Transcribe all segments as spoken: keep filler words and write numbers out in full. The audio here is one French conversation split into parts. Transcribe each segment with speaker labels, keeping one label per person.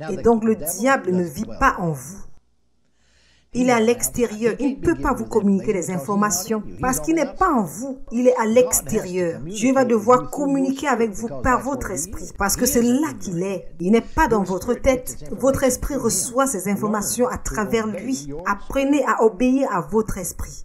Speaker 1: Et donc le diable ne vit pas en vous. Il est à l'extérieur. Il ne peut pas vous communiquer des informations parce qu'il n'est pas en vous. Il est à l'extérieur. Dieu va devoir communiquer avec vous par votre esprit parce que c'est là qu'il est. Il n'est pas dans votre tête. Votre esprit reçoit ces informations à travers lui. Apprenez à obéir à votre esprit.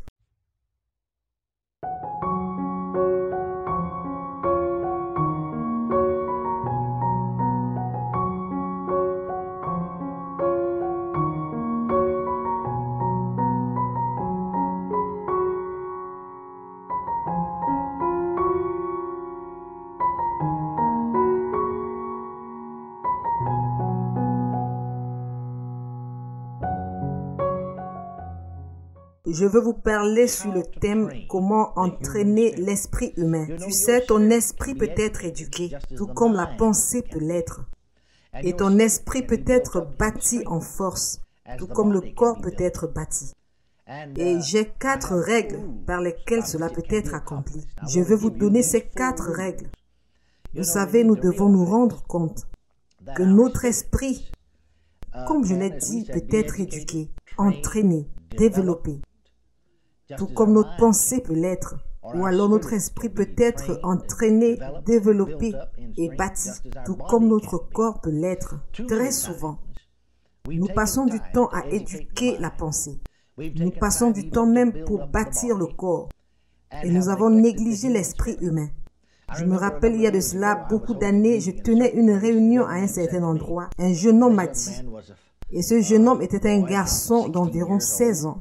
Speaker 1: Je veux vous parler sur le thème « Comment entraîner l'esprit humain ». Tu sais, ton esprit peut être éduqué, tout comme la pensée peut l'être. Et ton esprit peut être bâti en force, tout comme le corps peut être bâti. Et j'ai quatre règles par lesquelles cela peut être accompli. Je vais vous donner ces quatre règles. Vous savez, nous devons nous rendre compte que notre esprit, comme je l'ai dit, peut être éduqué, entraîné, développé. Tout comme notre pensée peut l'être, ou alors notre esprit peut être entraîné, développé et bâti, tout comme notre corps peut l'être. Très souvent, nous passons du temps à éduquer la pensée. Nous passons du temps même pour bâtir le corps. Et nous avons négligé l'esprit humain. Je me rappelle, il y a de cela beaucoup d'années, je tenais une réunion à un certain endroit. Un jeune homme m'a dit, et ce jeune homme était un garçon d'environ seize ans.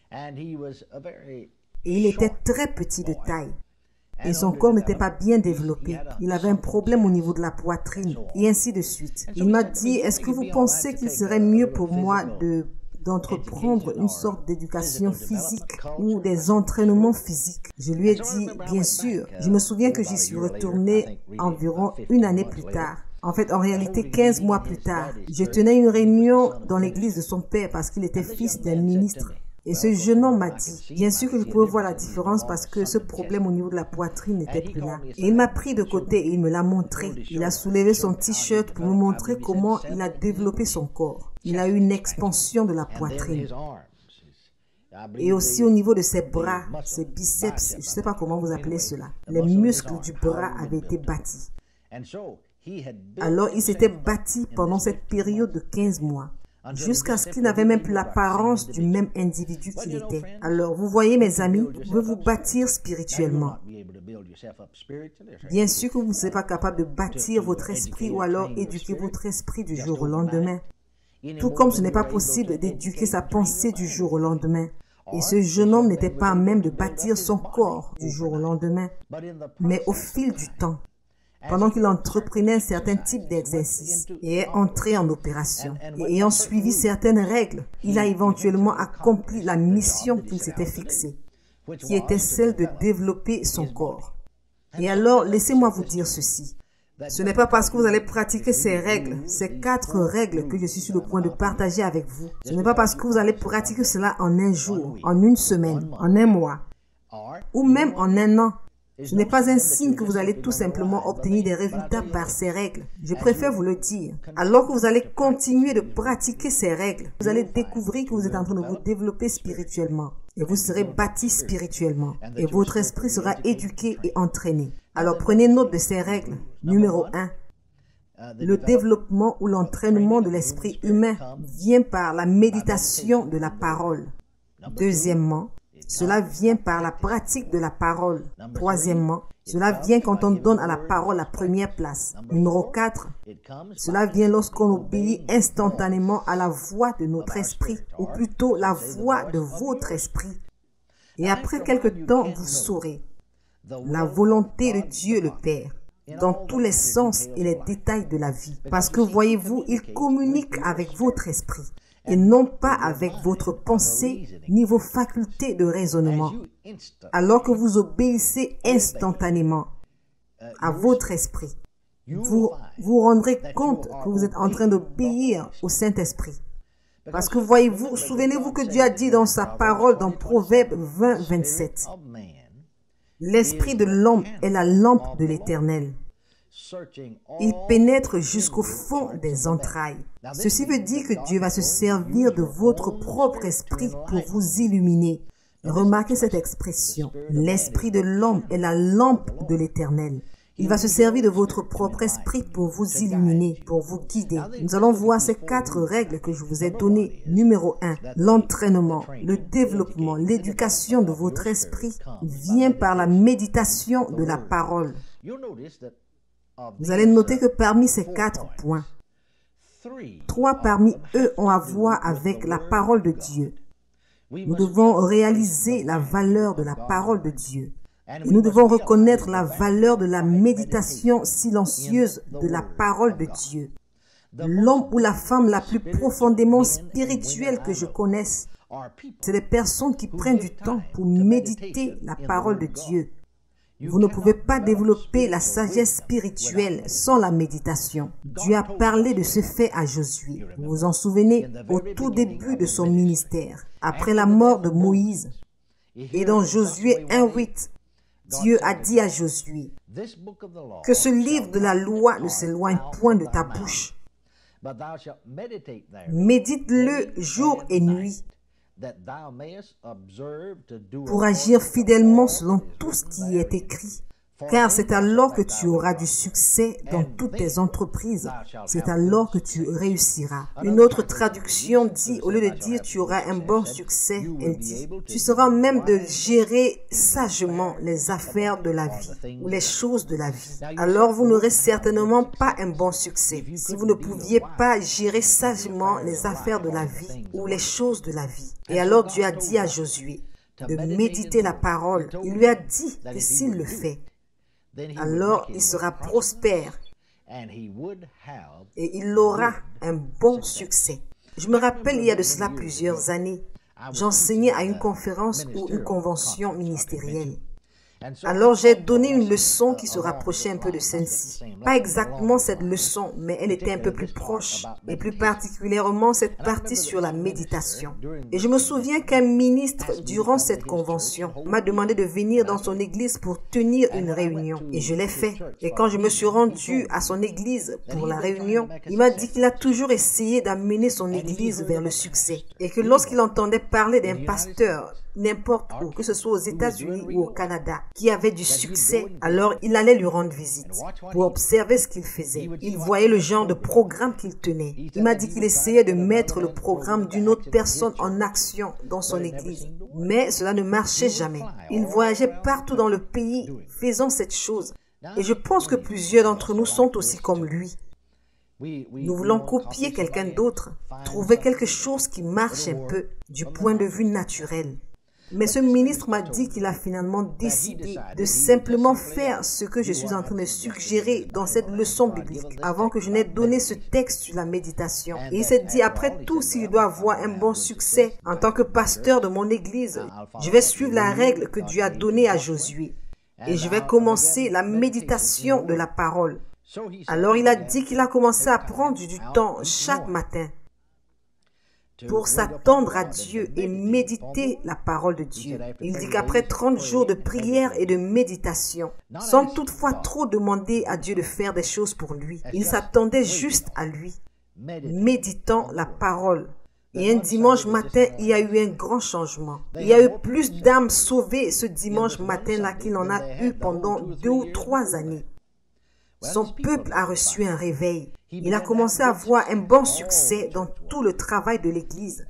Speaker 1: Et il était très petit de taille. Et son corps n'était pas bien développé. Il avait un problème au niveau de la poitrine. Et ainsi de suite. Il m'a dit, est-ce que vous pensez qu'il serait mieux pour moi de d'entreprendre une sorte d'éducation physique ou des entraînements physiques? Je lui ai dit, bien sûr. Je me souviens que j'y suis retournée environ une année plus tard. En fait, en réalité, quinze mois plus tard. Je tenais une réunion dans l'église de son père parce qu'il était fils d'un ministre. Et ce jeune homme m'a dit, bien sûr que je pouvais voir la différence parce que ce problème au niveau de la poitrine n'était plus là. Et il m'a pris de côté et il me l'a montré. Il a soulevé son t-shirt pour me montrer comment il a développé son corps. Il a eu une expansion de la poitrine. Et aussi au niveau de ses bras, ses biceps, je ne sais pas comment vous appelez cela. Les muscles du bras avaient été bâtis. Alors il s'était bâti pendant cette période de quinze mois. Jusqu'à ce qu'il n'avait même plus l'apparence du même individu qu'il était. Alors, vous voyez, mes amis, vous pouvez vous bâtir spirituellement. Bien sûr que vous ne serez pas capable de bâtir votre esprit ou alors éduquer votre esprit du jour au lendemain. Tout comme ce n'est pas possible d'éduquer sa pensée du jour au lendemain. Et ce jeune homme n'était pas à même de bâtir son corps du jour au lendemain. Mais au fil du temps, pendant qu'il entreprenait un certain type d'exercice et est entré en opération, et ayant suivi certaines règles, il a éventuellement accompli la mission qu'il s'était fixée, qui était celle de développer son corps. Et alors, laissez-moi vous dire ceci. Ce n'est pas parce que vous allez pratiquer ces règles, ces quatre règles que je suis sur le point de partager avec vous. Ce n'est pas parce que vous allez pratiquer cela en un jour, en une semaine, en un mois, ou même en un an. Ce n'est pas un signe que vous allez tout simplement obtenir des résultats par ces règles. Je préfère vous le dire. Alors que vous allez continuer de pratiquer ces règles, vous allez découvrir que vous êtes en train de vous développer spirituellement. Et vous serez bâti spirituellement. Et votre esprit sera éduqué et entraîné. Alors prenez note de ces règles. Numéro un. Le développement ou l'entraînement de l'esprit humain vient par la méditation de la parole. Deuxièmement, cela vient par la pratique de la parole. Troisièmement, cela vient quand on donne à la parole la première place. Numéro quatre, cela vient lorsqu'on obéit instantanément à la voix de notre esprit, ou plutôt la voix de votre esprit. Et après quelque temps, vous saurez la volonté de Dieu le Père, dans tous les sens et les détails de la vie. Parce que voyez-vous, il communique avec votre esprit. Et non pas avec votre pensée ni vos facultés de raisonnement. Alors que vous obéissez instantanément à votre esprit, vous vous rendrez compte que vous êtes en train d'obéir au Saint-Esprit. Parce que voyez-vous, souvenez-vous que Dieu a dit dans sa parole dans Proverbe vingt, vingt-sept, « L'esprit de l'homme est la lampe de l'Éternel. Il pénètre jusqu'au fond des entrailles. Ceci veut dire que Dieu va se servir de votre propre esprit pour vous illuminer. Remarquez cette expression. L'esprit de l'homme est la lampe de l'Éternel. Il va se servir de votre propre esprit pour vous illuminer, pour vous guider. Nous allons voir ces quatre règles que je vous ai données. Numéro un, l'entraînement, le développement, l'éducation de votre esprit vient par la méditation de la parole. Vous allez noter que parmi ces quatre points, trois parmi eux ont à voir avec la parole de Dieu. Nous devons réaliser la valeur de la parole de Dieu. Et nous devons reconnaître la valeur de la méditation silencieuse de la parole de Dieu. L'homme ou la femme la plus profondément spirituelle que je connaisse, c'est les personnes qui prennent du temps pour méditer la parole de Dieu. Vous ne pouvez pas développer la sagesse spirituelle sans la méditation. Dieu a parlé de ce fait à Josué. Vous vous en souvenez, au tout début de son ministère, après la mort de Moïse. Et dans Josué un huit, Dieu a dit à Josué que ce livre de la loi ne s'éloigne point de ta bouche. Médite-le jour et nuit pour agir fidèlement selon tout ce qui y est écrit. Car c'est alors que tu auras du succès dans toutes tes entreprises. C'est alors que tu réussiras. Une autre traduction dit, au lieu de dire tu auras un bon succès, elle dit, tu seras même de gérer sagement les affaires de la vie ou les choses de la vie. Alors vous n'aurez certainement pas un bon succès si vous ne pouviez pas gérer sagement les affaires de la vie ou les choses de la vie. Et alors Dieu a dit à Josué de méditer la parole. Il lui a dit que s'il le fait, alors il sera prospère et il aura un bon succès. Je me rappelle, il y a de cela plusieurs années, j'enseignais à une conférence ou une convention ministérielle. Alors j'ai donné une leçon qui se rapprochait un peu de celle-ci. Pas exactement cette leçon, mais elle était un peu plus proche, et plus particulièrement cette partie sur la méditation. Et je me souviens qu'un ministre, durant cette convention, m'a demandé de venir dans son église pour tenir une réunion. Et je l'ai fait. Et quand je me suis rendu à son église pour la réunion, il m'a dit qu'il a toujours essayé d'amener son église vers le succès. Et que lorsqu'il entendait parler d'un pasteur, n'importe où, que ce soit aux États-Unis ou au Canada, qui avait du succès, alors il allait lui rendre visite pour observer ce qu'il faisait. Il voyait le genre de programme qu'il tenait. Il m'a dit qu'il essayait de mettre le programme d'une autre personne en action dans son église. Mais cela ne marchait jamais. Il voyageait partout dans le pays faisant cette chose. Et je pense que plusieurs d'entre nous sont aussi comme lui. Nous voulons copier quelqu'un d'autre, trouver quelque chose qui marche un peu du point de vue naturel. Mais ce ministre m'a dit qu'il a finalement décidé de simplement faire ce que je suis en train de suggérer dans cette leçon biblique avant que je n'ai donné ce texte sur la méditation. Et il s'est dit, après tout, s'il doit avoir un bon succès en tant que pasteur de mon église, je vais suivre la règle que Dieu a donnée à Josué. Et je vais commencer la méditation de la parole. Alors il a dit qu'il a commencé à prendre du temps chaque matin pour s'attendre à Dieu et méditer la parole de Dieu. Il dit qu'après trente jours de prière et de méditation, sans toutefois trop demander à Dieu de faire des choses pour lui, il s'attendait juste à lui, méditant la parole. Et un dimanche matin, il y a eu un grand changement. Il y a eu plus d'âmes sauvées ce dimanche matin-là qu'il en a eu pendant deux ou trois années. Son peuple a reçu un réveil. Il a commencé à avoir un bon succès dans tout le travail de l'Église.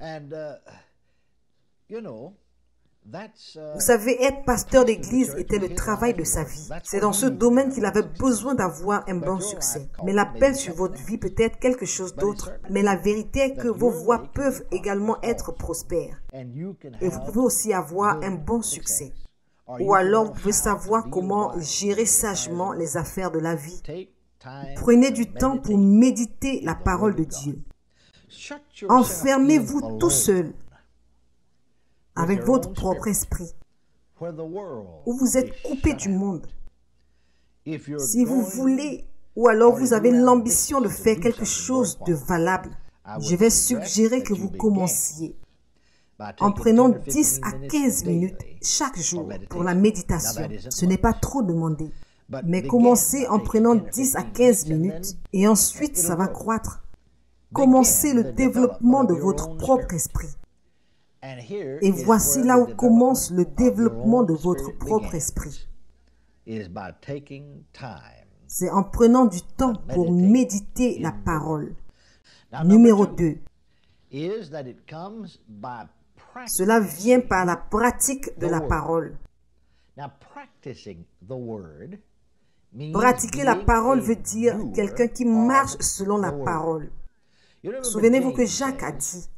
Speaker 1: Vous savez, être pasteur d'église était le travail de sa vie. C'est dans ce domaine qu'il avait besoin d'avoir un bon succès. Mais l'appel sur votre vie peut être quelque chose d'autre. Mais la vérité est que vos voies peuvent également être prospères. Et vous pouvez aussi avoir un bon succès. Ou alors vous pouvez savoir comment gérer sagement les affaires de la vie. Prenez du temps pour méditer la parole de Dieu. Enfermez-vous tout seul avec votre propre esprit, où vous êtes coupé du monde. Si vous voulez, ou alors vous avez l'ambition de faire quelque chose de valable, je vais suggérer que vous commenciez en prenant dix à quinze minutes chaque jour pour la méditation. Ce n'est pas trop demandé. Mais commencez en prenant dix à quinze minutes et ensuite ça va croître. Commencez le développement de votre propre esprit. Et voici là où commence le développement de votre propre esprit. C'est en prenant du temps pour méditer la parole. Numéro deux. Cela vient par la pratique de la parole. Pratiquer la parole veut dire quelqu'un qui marche selon la parole. Souvenez-vous que Jacques a dit,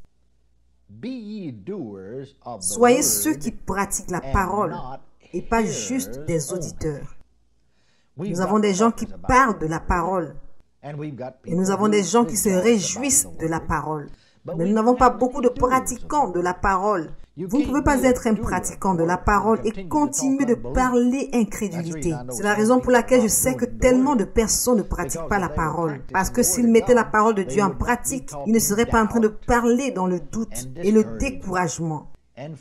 Speaker 1: soyez ceux qui pratiquent la parole et pas juste des auditeurs. Nous avons des gens qui parlent de la parole et nous avons des gens qui se réjouissent de la parole. Mais nous n'avons pas beaucoup de pratiquants de la parole. Vous ne pouvez pas être un pratiquant de la parole et continuer de parler incrédulité. C'est la raison pour laquelle je sais que tellement de personnes ne pratiquent pas la parole. Parce que s'ils mettaient la parole de Dieu en pratique, ils ne seraient pas en train de parler dans le doute et le découragement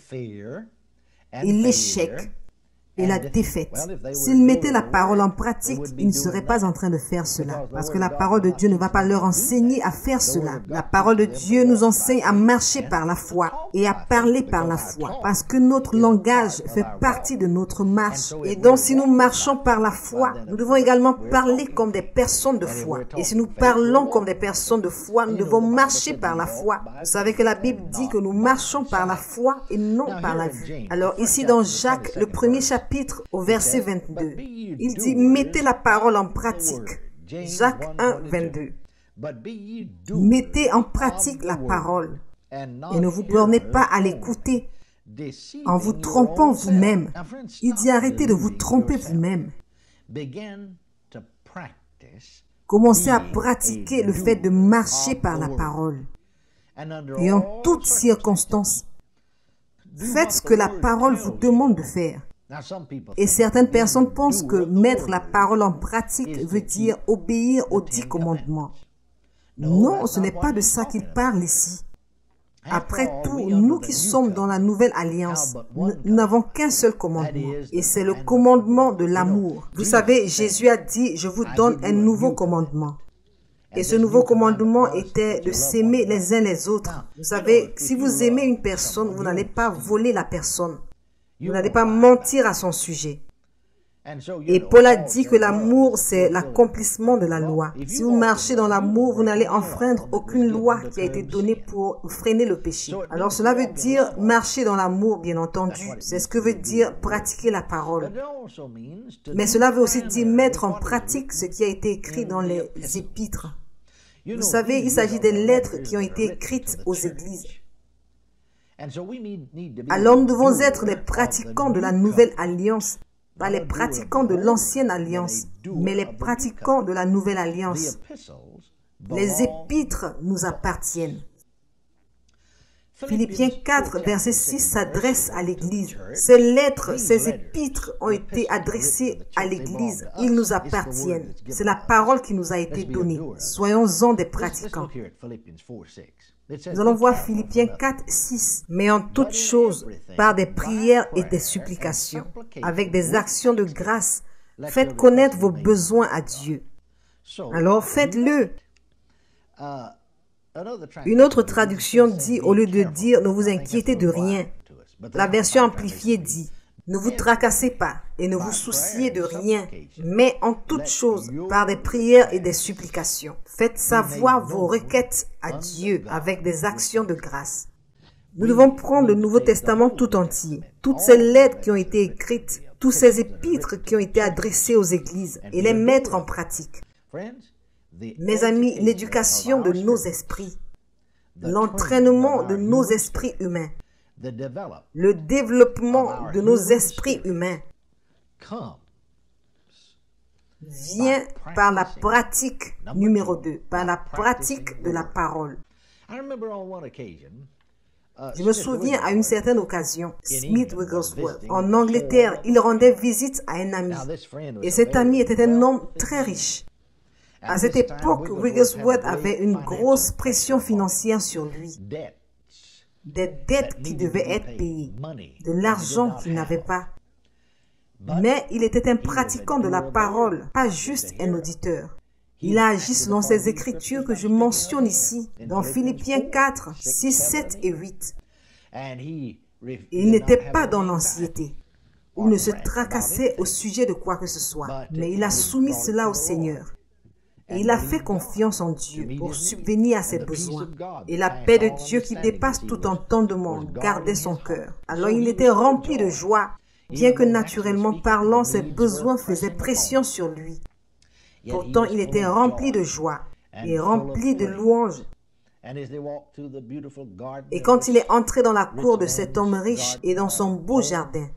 Speaker 1: et l'échec et la défaite. S'ils mettaient la parole en pratique, ils ne seraient pas en train de faire cela. Parce que la parole de Dieu ne va pas leur enseigner à faire cela. La parole de Dieu nous enseigne à marcher par la foi et à parler par la foi. Parce que notre langage fait partie de notre marche. Et donc si nous marchons par la foi, nous devons également parler comme des personnes de foi. Et si nous parlons comme des personnes de foi, nous devons marcher par la foi. Vous savez que la Bible dit que nous marchons par la foi et non par la vue. Alors ici dans Jacques, le premier chapitre, au verset vingt-deux, il dit, mettez la parole en pratique. Jacques un, vingt-deux. Mettez en pratique la parole et ne vous bornez pas à l'écouter en vous trompant vous-même. Il dit, arrêtez de vous tromper vous-même. Commencez à pratiquer le fait de marcher par la parole. Et en toutes circonstances, faites ce que la parole vous demande de faire. Et certaines personnes pensent que mettre la parole en pratique veut dire obéir aux dix commandements. Non, ce n'est pas de ça qu'il parle ici. Après tout, nous qui sommes dans la nouvelle alliance, nous n'avons qu'un seul commandement, et c'est le commandement de l'amour. Vous savez, Jésus a dit, je vous donne un nouveau commandement. Et ce nouveau commandement était de s'aimer les uns les autres. Vous savez, si vous aimez une personne, vous n'allez pas voler la personne. Vous n'allez pas mentir à son sujet. Et Paul a dit que l'amour, c'est l'accomplissement de la loi. Si vous marchez dans l'amour, vous n'allez enfreindre aucune loi qui a été donnée pour freiner le péché. Alors cela veut dire marcher dans l'amour, bien entendu. C'est ce que veut dire pratiquer la parole. Mais cela veut aussi dire mettre en pratique ce qui a été écrit dans les épîtres. Vous savez, il s'agit des lettres qui ont été écrites aux églises. Alors nous devons être les pratiquants de la nouvelle alliance, pas les pratiquants de l'ancienne alliance, mais les pratiquants de la nouvelle alliance. Les épîtres nous appartiennent. Philippiens quatre, verset six s'adresse à l'Église. Ces lettres, ces épîtres ont été adressées à l'Église. Ils nous appartiennent. C'est la parole qui nous a été donnée. Soyons-en des pratiquants. Nous allons voir Philippiens quatre, six. Mais en toutes choses, par des prières et des supplications, avec des actions de grâce, faites connaître vos besoins à Dieu. Alors faites-le. Une autre traduction dit, au lieu de dire « ne vous inquiétez de rien », la version amplifiée dit « ne vous tracassez pas et ne vous souciez de rien, mais en toutes choses, par des prières et des supplications, faites savoir vos requêtes à Dieu avec des actions de grâce. » Nous devons prendre le Nouveau Testament tout entier, toutes ces lettres qui ont été écrites, tous ces épîtres qui ont été adressés aux églises et les mettre en pratique. Mes amis, l'éducation de nos esprits, l'entraînement de nos esprits humains, le développement de nos esprits humains vient par la pratique, numéro deux, par la pratique de la parole. Je me souviens à une certaine occasion, Smith Wigglesworth, en Angleterre, il rendait visite à un ami. Et cet ami était un homme très riche. À cette époque, Wigglesworth avait une grosse pression financière sur lui. Des dettes qui devaient être payées, de l'argent qu'il n'avait pas. Mais il était un pratiquant de la parole, pas juste un auditeur. Il a agi selon ces écritures que je mentionne ici, dans Philippiens quatre, six, sept et huit. Et il n'était pas dans l'anxiété, ou ne se tracassait au sujet de quoi que ce soit, mais il a soumis cela au Seigneur. Et il a fait confiance en Dieu pour subvenir à ses besoins. Et la paix de Dieu qui dépasse tout entendement gardait son cœur. Alors il était rempli de joie, bien que naturellement parlant, ses besoins faisaient pression sur lui. Pourtant, il était rempli de joie et rempli de louanges. Et quand il est entré dans la cour de cet homme riche et dans son beau jardin,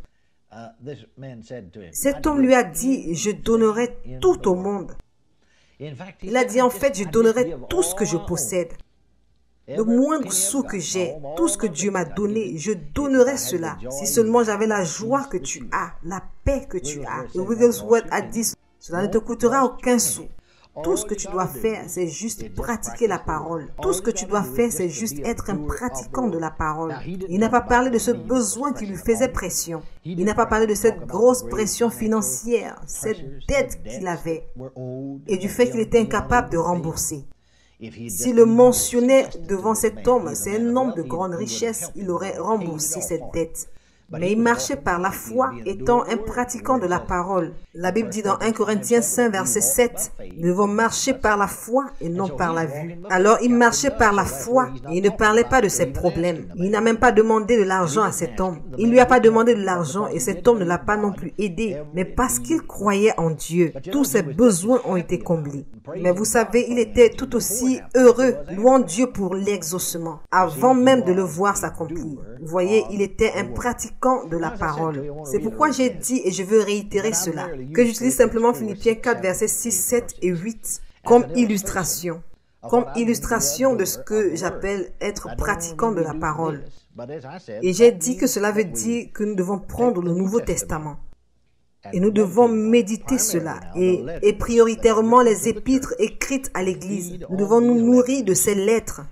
Speaker 1: cet homme lui a dit, « Je donnerai tout au monde. » Il a dit, en fait, je donnerai tout ce que je possède. Le moindre sou que j'ai, tout ce que Dieu m'a donné, je donnerai cela. Si seulement j'avais la joie que tu as, la paix que tu as. Et Wigglesworth a dit, cela ne te coûtera aucun sou. Tout ce que tu dois faire, c'est juste pratiquer la parole. Tout ce que tu dois faire, c'est juste être un pratiquant de la parole. Il n'a pas parlé de ce besoin qui lui faisait pression. Il n'a pas parlé de cette grosse pression financière, cette dette qu'il avait et du fait qu'il était incapable de rembourser. S'il le mentionnait devant cet homme, c'est un homme de grande richesse, il aurait remboursé cette dette. Mais il marchait par la foi, étant un pratiquant de la parole. La Bible dit dans un Corinthiens cinq, verset sept, « Nous devons marcher par la foi et non par la vue. » Alors il marchait par la foi et il ne parlait pas de ses problèmes. Il n'a même pas demandé de l'argent à cet homme. Il ne lui a pas demandé de l'argent et cet homme ne l'a pas non plus aidé. Mais parce qu'il croyait en Dieu, tous ses besoins ont été comblés. Mais vous savez, il était tout aussi heureux, louant Dieu pour l'exaucement, avant même de le voir s'accomplir. Vous voyez, il était un pratiquant de la parole. C'est pourquoi j'ai dit, et je veux réitérer cela, que j'utilise simplement Philippiens quatre, versets six, sept et huit comme illustration, comme illustration de ce que j'appelle être pratiquant de la parole. Et j'ai dit que cela veut dire que nous devons prendre le Nouveau Testament. Et nous devons méditer cela, et, et prioritairement les épîtres écrites à l'Église. Nous devons nous nourrir de ces lettres.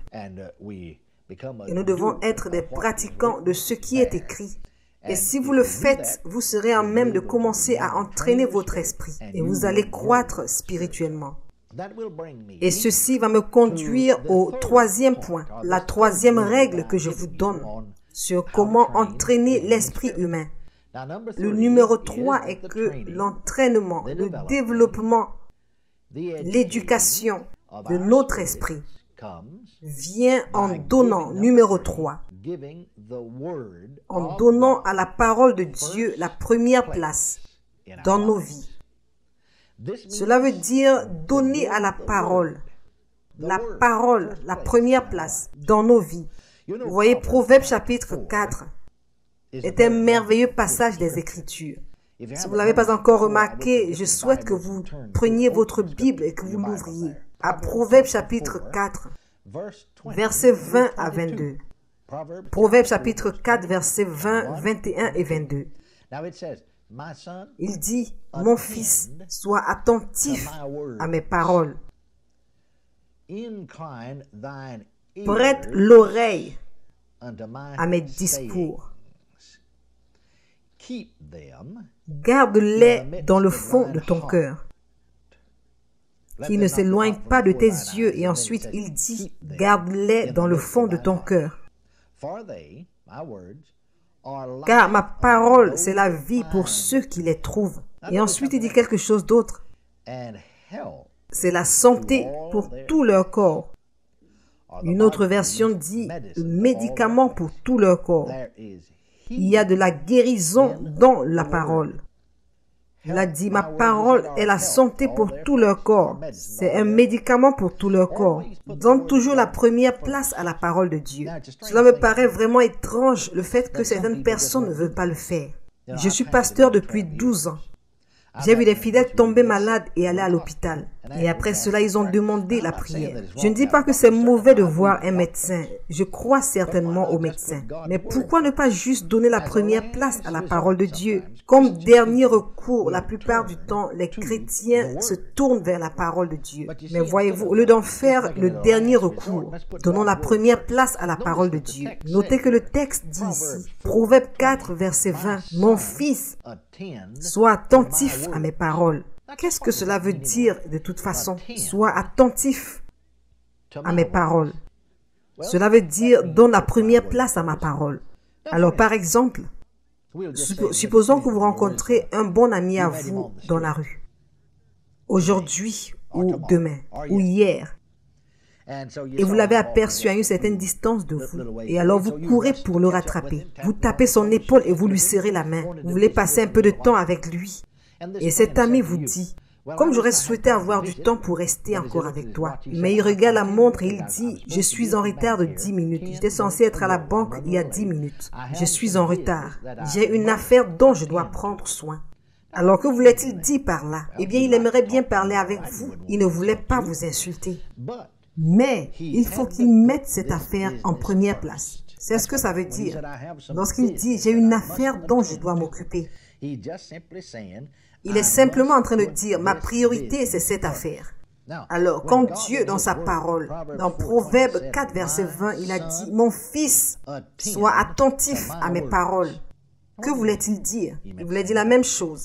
Speaker 1: Et nous devons être des pratiquants de ce qui est écrit. Et si vous le faites, vous serez en même de commencer à entraîner votre esprit. Et vous allez croître spirituellement. Et ceci va me conduire au troisième point, la troisième règle que je vous donne sur comment entraîner l'esprit humain. Le numéro trois est que l'entraînement, le développement, l'éducation de notre esprit vient en donnant, numéro trois, en donnant à la parole de Dieu la première place dans nos vies. Cela veut dire donner à la parole, la parole, la première place dans nos vies. Vous voyez, Proverbes chapitre quatre est un merveilleux passage des Écritures. Si vous ne l'avez pas encore remarqué, je souhaite que vous preniez votre Bible et que vous l'ouvriez. À Proverbes chapitre quatre, versets vingt à vingt-deux. Proverbes chapitre quatre, versets vingt, vingt et un et vingt-deux. Il dit, « Mon fils, sois attentif à mes paroles. Prête l'oreille à mes discours. Garde-les dans le fond de ton cœur, qui ne s'éloignent pas de tes yeux. » Et ensuite, il dit, « Garde-les dans le fond de ton cœur. Car ma parole, c'est la vie pour ceux qui les trouvent. » Et ensuite, il dit quelque chose d'autre. C'est la santé pour tout leur corps. Une autre version dit « médicament pour tout leur corps ». Il y a de la guérison dans la parole. Il a dit, ma parole est la santé pour tout leur corps. C'est un médicament pour tout leur corps. Donne toujours la première place à la parole de Dieu. Cela me paraît vraiment étrange, le fait que certaines personnes ne veulent pas le faire. Je suis pasteur depuis douze ans. J'ai vu des fidèles tomber malades et aller à l'hôpital. Et après cela, ils ont demandé la prière. Je ne dis pas que c'est mauvais de voir un médecin. Je crois certainement aux médecins. Mais pourquoi ne pas juste donner la première place à la parole de Dieu? Comme dernier recours, la plupart du temps, les chrétiens se tournent vers la parole de Dieu. Mais voyez-vous, au lieu d'en faire le dernier recours, donnons la première place à la parole de Dieu. Notez que le texte dit ici, Proverbe quatre, verset vingt, « Mon fils, sois attentif à mes paroles. » Qu'est-ce que cela veut dire de toute façon? Sois attentif à mes paroles. Cela veut dire donne la première place à ma parole. Alors par exemple, supposons que vous rencontrez un bon ami à vous dans la rue, aujourd'hui ou demain ou hier, et vous l'avez aperçu à une certaine distance de vous, et alors vous courez pour le rattraper. Vous tapez son épaule et vous lui serrez la main. Vous voulez passer un peu de temps avec lui. Et cet ami vous dit, comme j'aurais souhaité avoir du temps pour rester encore avec toi. Mais il regarde la montre et il dit, je suis en retard de dix minutes. J'étais censé être à la banque il y a dix minutes. Je suis en retard. J'ai une affaire dont je dois prendre soin. Alors que voulait-il dire par là? Eh bien, il aimerait bien parler avec vous. Il ne voulait pas vous insulter. Mais il faut qu'il mette cette affaire en première place. C'est ce que ça veut dire. Lorsqu'il dit, j'ai une affaire dont je dois m'occuper. Il est simplement en train de dire, ma priorité, c'est cette affaire. Alors, quand Dieu, dans sa parole, dans Proverbe quatre, verset vingt, il a dit, mon fils, sois attentif à mes paroles. Que voulait-il dire? Il voulait dire la même chose.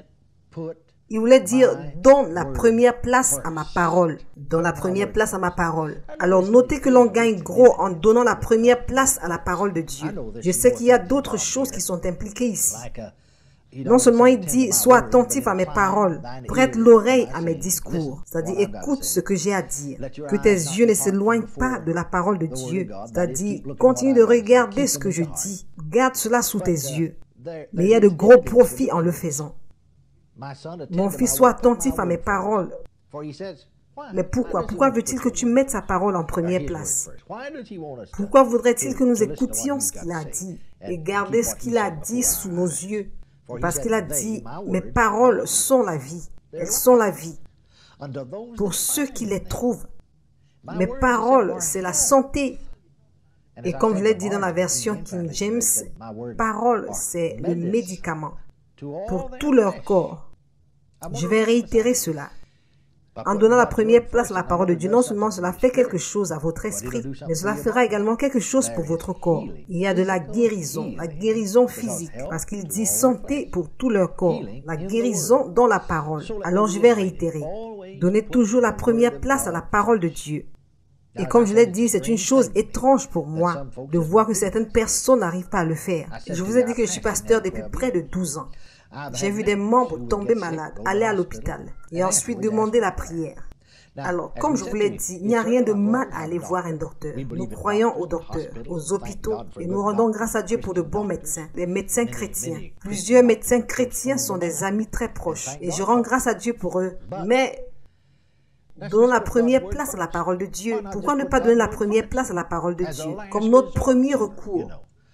Speaker 1: Il voulait dire, donne la première place à ma parole. Donne la première place à ma parole. Alors, notez que l'on gagne gros en donnant la première place à la parole de Dieu. Je sais qu'il y a d'autres choses qui sont impliquées ici. Non seulement il dit, sois attentif à mes paroles, prête l'oreille à mes discours, c'est-à-dire écoute ce que j'ai à dire, que tes yeux ne s'éloignent pas de la parole de Dieu, c'est-à-dire continue de regarder ce que je dis, garde cela sous tes yeux, mais il y a de gros profits en le faisant. Mon fils, sois attentif à mes paroles. Mais pourquoi? Pourquoi veut-il que tu mettes sa parole en première place? Pourquoi voudrait-il que nous écoutions ce qu'il a dit et garder ce qu'il a dit sous nos yeux? Parce qu'il a dit, mes paroles sont la vie. Elles sont la vie. Pour ceux qui les trouvent, mes paroles, c'est la santé. Et comme je l'ai dit dans la version King James, parole, c'est le médicament pour tout leur corps. Je vais réitérer cela. En donnant la première place à la parole de Dieu, non seulement cela fait quelque chose à votre esprit, mais cela fera également quelque chose pour votre corps. Il y a de la guérison, la guérison physique, parce qu'il dit santé pour tout leur corps, la guérison dans la parole. Alors je vais réitérer. Donnez toujours la première place à la parole de Dieu. Et comme je l'ai dit, c'est une chose étrange pour moi de voir que certaines personnes n'arrivent pas à le faire. Je vous ai dit que je suis pasteur depuis près de douze ans. J'ai vu des membres tomber malades, aller à l'hôpital et ensuite demander la prière. Alors, comme je vous l'ai dit, il n'y a rien de mal à aller voir un docteur. Nous croyons aux docteurs, aux hôpitaux et nous rendons grâce à Dieu pour de bons médecins, des médecins chrétiens. Plusieurs médecins chrétiens sont des amis très proches et je rends grâce à Dieu pour eux. Mais donnons la première place à la parole de Dieu. Pourquoi ne pas donner la première place à la parole de Dieu comme notre premier recours?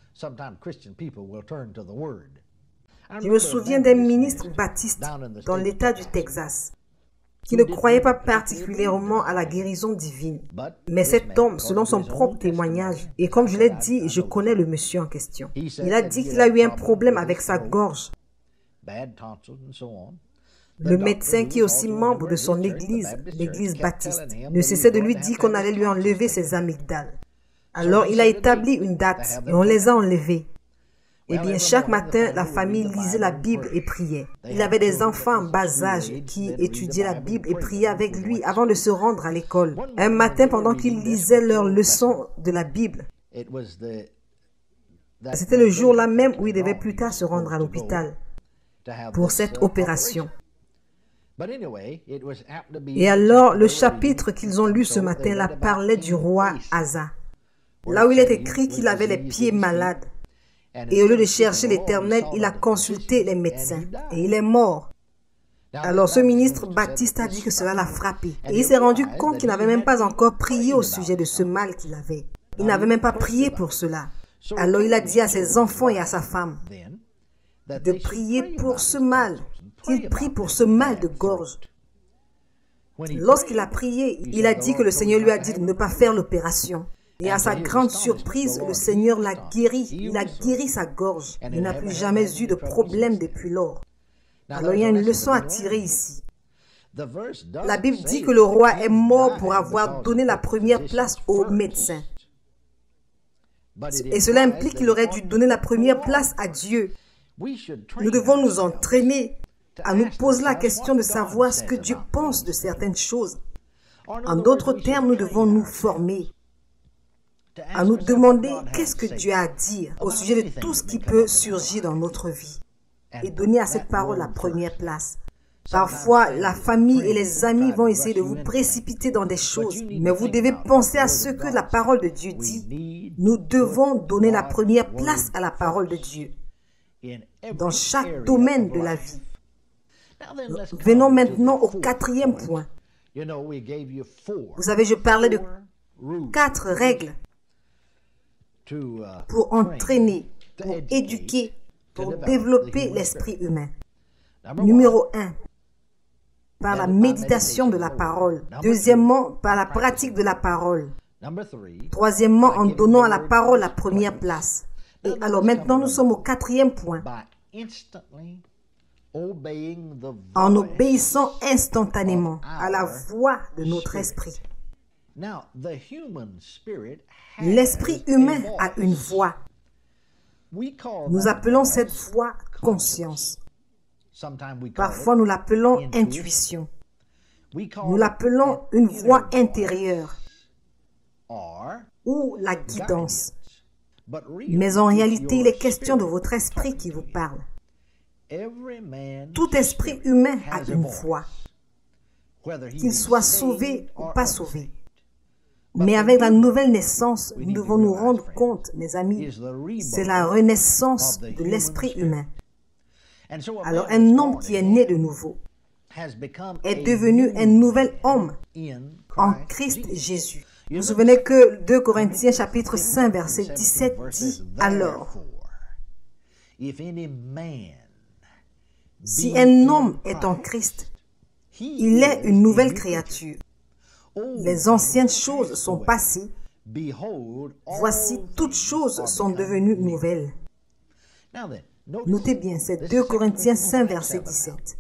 Speaker 1: Je me souviens d'un ministre baptiste dans l'État du Texas qui ne croyait pas particulièrement à la guérison divine. Mais cet homme, selon son propre témoignage, et comme je l'ai dit, je connais le monsieur en question, il a dit qu'il a eu un problème avec sa gorge. Le médecin, qui est aussi membre de son église, l'église baptiste, ne cessait de lui dire qu'on allait lui enlever ses amygdales. Alors il a établi une date et on les a enlevées. Eh bien, chaque matin, la famille lisait la Bible et priait. Il avait des enfants en bas âge qui étudiaient la Bible et priaient avec lui avant de se rendre à l'école. Un matin, pendant qu'ils lisaient leurs leçons de la Bible, c'était le jour-là même où il devait plus tard se rendre à l'hôpital pour cette opération. Et alors, le chapitre qu'ils ont lu ce matin-là parlait du roi Asa, là où il est écrit qu'il avait les pieds malades. Et au lieu de chercher l'Éternel, il a consulté les médecins et il est mort. Alors ce ministre baptiste a dit que cela l'a frappé. Et il s'est rendu compte qu'il n'avait même pas encore prié au sujet de ce mal qu'il avait. Il n'avait même pas prié pour cela. Alors il a dit à ses enfants et à sa femme de prier pour ce mal. qu'il prie pour ce mal de gorge. Lorsqu'il a prié, il a dit que le Seigneur lui a dit de ne pas faire l'opération. Et à sa grande surprise, le Seigneur l'a guéri. Il a guéri sa gorge. Il n'a plus jamais eu de problème depuis lors. Alors il y a une leçon à tirer ici. La Bible dit que le roi est mort pour avoir donné la première place aux médecins. Et cela implique qu'il aurait dû donner la première place à Dieu. Nous devons nous entraîner à nous poser la question de savoir ce que Dieu pense de certaines choses. En d'autres termes, nous devons nous former, à nous demander qu'est-ce que Dieu a à dire au sujet de tout ce qui peut surgir dans notre vie et donner à cette parole la première place. Parfois, la famille et les amis vont essayer de vous précipiter dans des choses, mais vous devez penser à ce que la parole de Dieu dit. Nous devons donner la première place à la parole de Dieu dans chaque domaine de la vie. Venons maintenant au quatrième point. Vous savez, je parlais de quatre règles pour entraîner, pour éduquer, pour développer l'esprit humain. Numéro un, par la méditation de la parole. Deuxièmement, par la pratique de la parole. Troisièmement, en donnant à la parole la première place. Et alors maintenant, nous sommes au quatrième point. En obéissant instantanément à la voix de notre esprit. L'esprit humain a une voix. Nous appelons cette voix conscience. Parfois, nous l'appelons intuition. Nous l'appelons une voix intérieure ou la guidance. Mais en réalité, il est question de votre esprit qui vous parle. Tout esprit humain a une voix, qu'il soit sauvé ou pas sauvé. Mais avec la nouvelle naissance, nous devons nous rendre compte, mes amis, c'est la renaissance de l'esprit humain. Alors un homme qui est né de nouveau est devenu un nouvel homme en Christ Jésus. Vous vous souvenez que deux Corinthiens chapitre cinq verset dix-sept dit « Alors, si un homme est en Christ, il est une nouvelle créature. Les anciennes choses sont passées. Voici, toutes choses sont devenues nouvelles. » Notez bien, c'est deux Corinthiens cinq, verset dix-sept.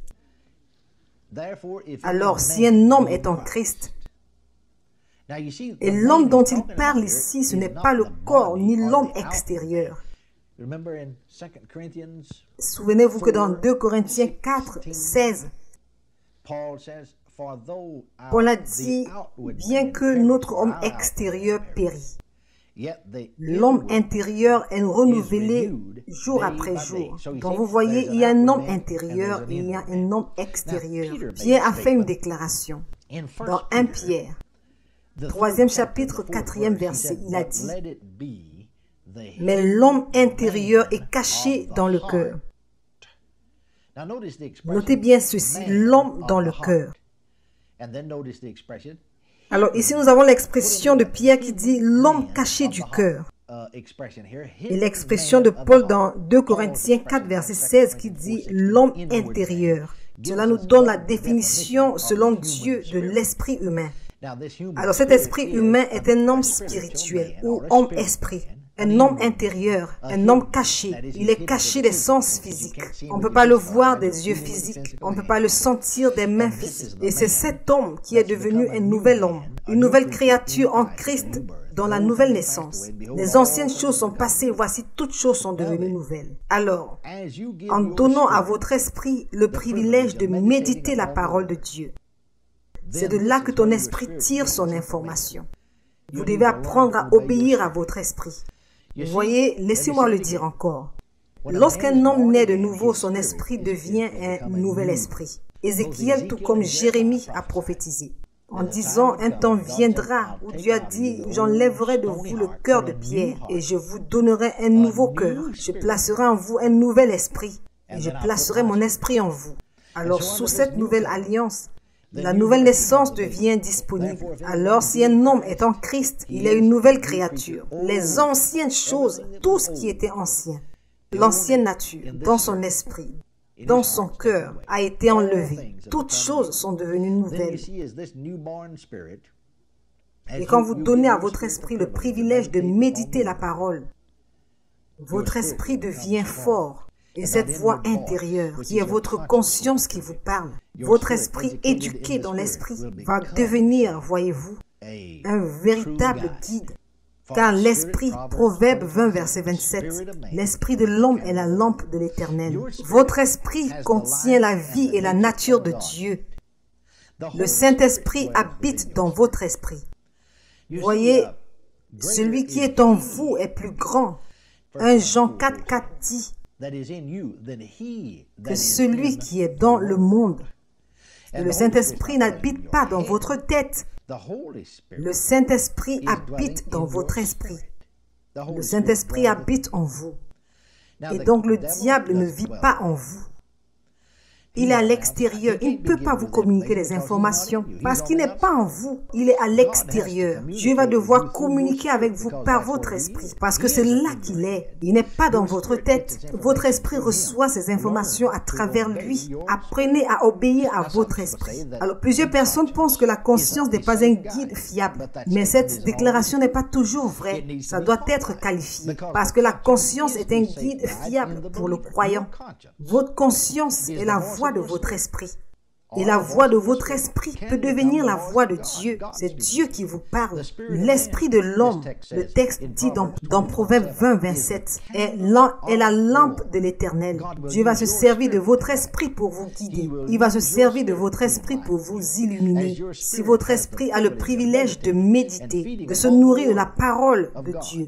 Speaker 1: Alors, si un homme est en Christ, et l'homme dont il parle ici, ce n'est pas le corps ni l'homme extérieur. Souvenez-vous que dans deux Corinthiens quatre, seize, Paul a dit, bien que notre homme extérieur périt, l'homme intérieur est renouvelé jour après jour. Donc vous voyez, il y a un homme intérieur et il y a un homme extérieur. Pierre a fait une déclaration dans un Pierre, troisième chapitre, quatrième verset. Il a dit, « Mais l'homme intérieur est caché dans le cœur. » Notez bien ceci, l'homme dans le cœur. Alors ici, nous avons l'expression de Pierre qui dit « l'homme caché du cœur ». Et l'expression de Paul dans deux Corinthiens quatre, verset seize qui dit « l'homme intérieur ». Cela nous donne la définition, selon Dieu, de l'esprit humain. Alors cet esprit humain est un homme spirituel ou homme-esprit. Un homme intérieur, un homme caché. Il est caché des sens physiques. On ne peut pas le voir des yeux physiques. On ne peut pas le sentir des mains physiques. Et c'est cet homme qui est devenu un nouvel homme, une nouvelle créature en Christ dans la nouvelle naissance. Les anciennes choses sont passées, voici toutes choses sont devenues nouvelles. Alors, en donnant à votre esprit le privilège de méditer la parole de Dieu, c'est de là que ton esprit tire son information. Vous devez apprendre à obéir à votre esprit. Vous voyez, laissez-moi le dire encore. Lorsqu'un homme naît de nouveau, son esprit devient un nouvel esprit. Ézéchiel, tout comme Jérémie, a prophétisé, en disant, un temps viendra où Dieu a dit, j'enlèverai de vous le cœur de pierre et je vous donnerai un nouveau cœur. Je placerai en vous un nouvel esprit et je placerai mon esprit en vous. Alors, sous cette nouvelle alliance, la nouvelle naissance devient disponible. Alors, si un homme est en Christ, il est une nouvelle créature. Les anciennes choses, tout ce qui était ancien, l'ancienne nature, dans son esprit, dans son cœur a été enlevé. Toutes choses sont devenues nouvelles. Et quand vous donnez à votre esprit le privilège de méditer la parole, votre esprit devient fort. Et cette voix intérieure, qui est votre conscience qui vous parle, votre esprit éduqué dans l'esprit, va devenir, voyez-vous, un véritable guide. Car l'esprit, Proverbe vingt, verset vingt-sept, l'esprit de l'homme est la lampe de l'Éternel. Votre esprit contient la vie et la nature de Dieu. Le Saint-Esprit habite dans votre esprit. Voyez, celui qui est en vous est plus grand. un Jean quatre, quatre dit que celui qui est dans le monde. Et le Saint-Esprit n'habite pas dans votre tête. Le Saint-Esprit habite dans votre esprit. Le Saint-Esprit habite en vous. Et donc le diable ne vit pas en vous. Il est à l'extérieur. Il ne peut pas vous communiquer les informations parce qu'il n'est pas en vous. Il est à l'extérieur. Dieu va devoir communiquer avec vous par votre esprit parce que c'est là qu'il est. Il n'est pas dans votre tête. Votre esprit reçoit ces informations à travers lui. Apprenez à obéir à votre esprit. Alors, plusieurs personnes pensent que la conscience n'est pas un guide fiable. Mais cette déclaration n'est pas toujours vraie. Ça doit être qualifié parce que la conscience est un guide fiable pour le croyant. Votre conscience est la voix de votre esprit. Et la voix de votre esprit peut devenir la voix de Dieu. C'est Dieu qui vous parle. L'esprit de l'homme, le texte dit dans, dans Proverbe vingt, vingt-sept, est, est la lampe de l'Éternel. Dieu va se servir de votre esprit pour vous guider. Il va se servir de votre esprit pour vous illuminer. Si votre esprit a le privilège de méditer, de se nourrir de la parole de Dieu,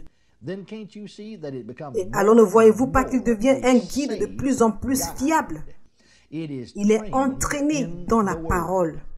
Speaker 1: et alors ne voyez-vous pas qu'il devient un guide de plus en plus fiable? Il est entraîné dans la parole.